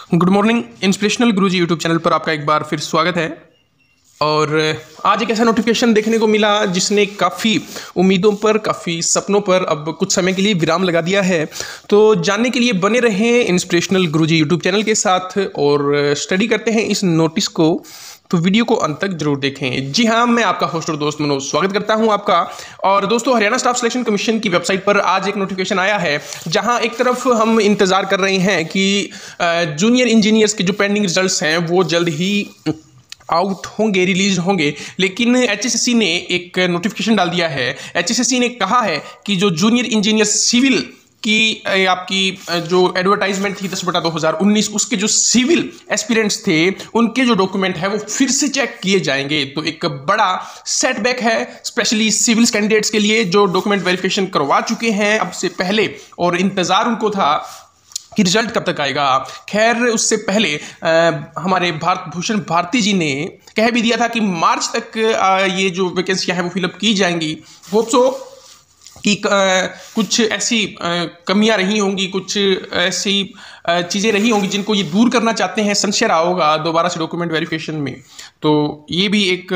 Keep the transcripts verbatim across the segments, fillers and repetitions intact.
Good morning. Inspirational Guruji YouTube channel पर आपका एक बार फिर स्वागत है। और आज एक ऐसा नोटिफिकेशन देखने को मिला जिसने काफ़ी उम्मीदों पर, काफ़ी सपनों पर अब कुछ समय के लिए विराम लगा दिया है। तो जानने के लिए बने रहें इंस्पिरेशनल गुरुजी यूट्यूब चैनल के साथ और स्टडी करते हैं इस नोटिस को। तो वीडियो को अंत तक जरूर देखें। जी हाँ, मैं आपका होस्ट और दोस्त मनोज स्वागत करता हूं आपका। और दोस्तों, हरियाणा स्टाफ सिलेक्शन कमीशन की वेबसाइट पर आज एक नोटिफिकेशन आया है जहां एक तरफ हम इंतजार कर रहे हैं कि जूनियर इंजीनियर्स के जो पेंडिंग रिजल्ट्स हैं वो जल्द ही आउट होंगे, रिलीज होंगे। लेकिन एचएसएससी ने एक नोटिफिकेशन डाल दिया है। एचएसएससी ने कहा है कि जो जूनियर इंजीनियर सिविल की आपकी जो एडवर्टाइजमेंट थी दस बटा दो हज़ार उन्नीस, उसके जो सिविल एस्पिरेंट्स थे उनके जो डॉक्यूमेंट है वो फिर से चेक किए जाएंगे। तो एक बड़ा सेटबैक है स्पेशली सिविल कैंडिडेट्स के लिए जो डॉक्यूमेंट वेरिफिकेशन करवा चुके हैं अब से पहले, और इंतजार उनको था कि रिजल्ट कब तक आएगा। खैर, उससे पहले आ, हमारे भारत भूषण भारती जी ने कह भी दिया था कि मार्च तक आ, ये जो वैकेंसियां हैं वो फिलअप की जाएंगी। होप सो कि कुछ ऐसी कमियां रही होंगी, कुछ ऐसी चीज़ें रही होंगी जिनको ये दूर करना चाहते हैं। संशय रहा होगा दोबारा से डॉक्यूमेंट वेरिफिकेशन में। तो ये भी एक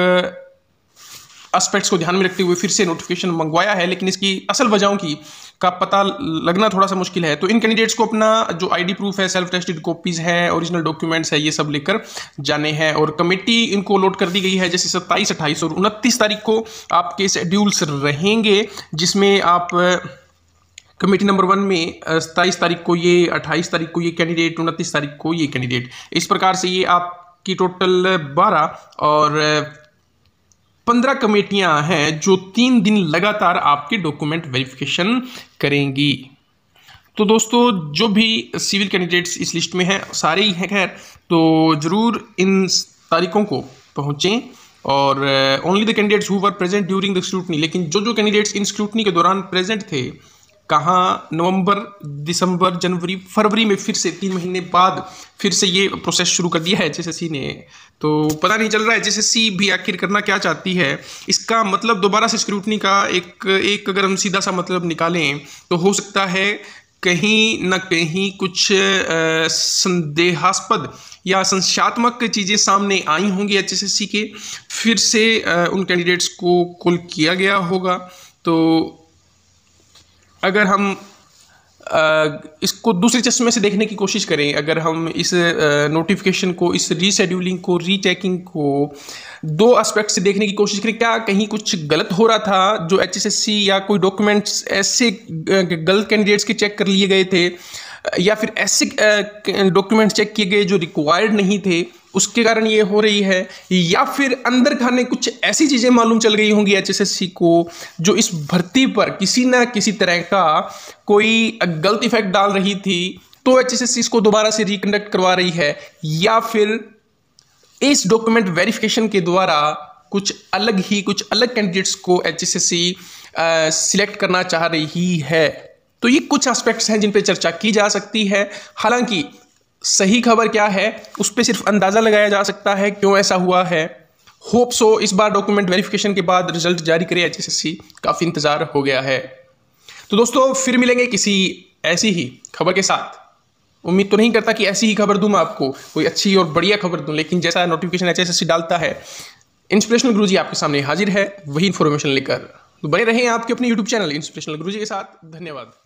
एस्पेक्ट्स को ध्यान में रखते हुए फिर से नोटिफिकेशन मंगवाया है, लेकिन इसकी असल वजहों की का पता लगना थोड़ा सा मुश्किल है। तो इन कैंडिडेट्स को अपना जो आईडी प्रूफ है, सेल्फ टेस्टेड कॉपीज हैं, ओरिजिनल डॉक्यूमेंट्स है, ये सब लेकर जाने हैं। और कमेटी इनको लोड कर दी गई है, जैसे सत्ताईस, अट्ठाईस और उनतीस तारीख को आपके शेड्यूल्स रहेंगे, जिसमें आप कमेटी नंबर वन में सत्ताईस तारीख को ये, अट्ठाईस तारीख को ये कैंडिडेट, उनतीस तारीख को ये कैंडिडेट। इस प्रकार से ये आपकी टोटल बारह और पंद्रह कमेटियां हैं जो तीन दिन लगातार आपके डॉक्यूमेंट वेरिफिकेशन करेंगी। तो दोस्तों, जो भी सिविल कैंडिडेट्स इस लिस्ट में हैं सारे ही हैं खैर, तो ज़रूर इन तारीखों को पहुंचें। और only the candidates who were present during the scrutiny, लेकिन जो जो कैंडिडेट्स इन स्क्रूटनी के दौरान प्रेजेंट थे, कहाँ, नवंबर, दिसंबर, जनवरी, फरवरी में फिर से तीन महीने बाद फिर से ये प्रोसेस शुरू कर दिया है एचएसएससी ने। तो पता नहीं चल रहा है एचएसएससी भी आखिर करना क्या चाहती है। इसका मतलब दोबारा से स्क्रूटनी का एक एक अगर हम सीधा सा मतलब निकालें तो हो सकता है कहीं न कहीं कुछ संदेहास्पद या संशयात्मक चीज़ें सामने आई होंगी एचएसएससी के। फिर से उन कैंडिडेट्स को कॉल किया गया होगा। तो अगर हम आ, इसको दूसरे चश्मे से देखने की कोशिश करें, अगर हम इस नोटिफिकेशन को, इस रीशेड्यूलिंग को, रीचेकिंग को दो एस्पेक्ट से देखने की कोशिश करें, क्या कहीं कुछ गलत हो रहा था जो एचएसएससी या कोई डॉक्यूमेंट्स ऐसे गलत कैंडिडेट्स के चेक कर लिए गए थे, या फिर ऐसे डॉक्यूमेंट्स चेक किए गए जो रिक्वायर्ड नहीं थे उसके कारण ये हो रही है, या फिर अंदर खाने कुछ ऐसी चीज़ें मालूम चल गई होंगी एचएसएससी को जो इस भर्ती पर किसी ना किसी तरह का कोई गलत इफेक्ट डाल रही थी, तो एचएसएससी इसको दोबारा से रिकंडक्ट करवा रही है, या फिर इस डॉक्यूमेंट वेरिफिकेशन के द्वारा कुछ अलग ही कुछ अलग कैंडिडेट्स को एचएसएससी सिलेक्ट करना चाह रही है। तो ये कुछ एस्पेक्ट्स हैं जिन पे चर्चा की जा सकती है। हालांकि सही खबर क्या है उस पर सिर्फ अंदाज़ा लगाया जा सकता है क्यों ऐसा हुआ है। होप सो इस बार डॉक्यूमेंट वेरिफिकेशन के बाद रिजल्ट जारी करे एचएसएससी, काफ़ी इंतज़ार हो गया है। तो दोस्तों, फिर मिलेंगे किसी ऐसी ही खबर के साथ। उम्मीद तो नहीं करता कि ऐसी ही खबर दूं मैं आपको, कोई अच्छी और बढ़िया खबर दूं, लेकिन जैसा नोटिफिकेशन एचएसएससी डालता है, इंस्पिरेशनल गुरुजी आपके सामने हाजिर है वही इन्फॉर्मेशन लेकर। तो बने रहें आपके अपने यूट्यूब चैनल इंस्पिरेशनल गुरुजी के साथ। धन्यवाद।